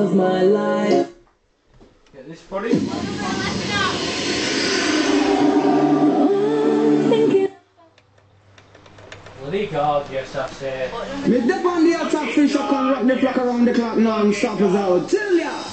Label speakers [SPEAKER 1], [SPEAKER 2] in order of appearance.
[SPEAKER 1] was my life.
[SPEAKER 2] Get this buddy. Bloody God, yes, that's it.
[SPEAKER 3] Me dip on the attack fish, I can rock the flock around the clock non-stop as I would tell ya.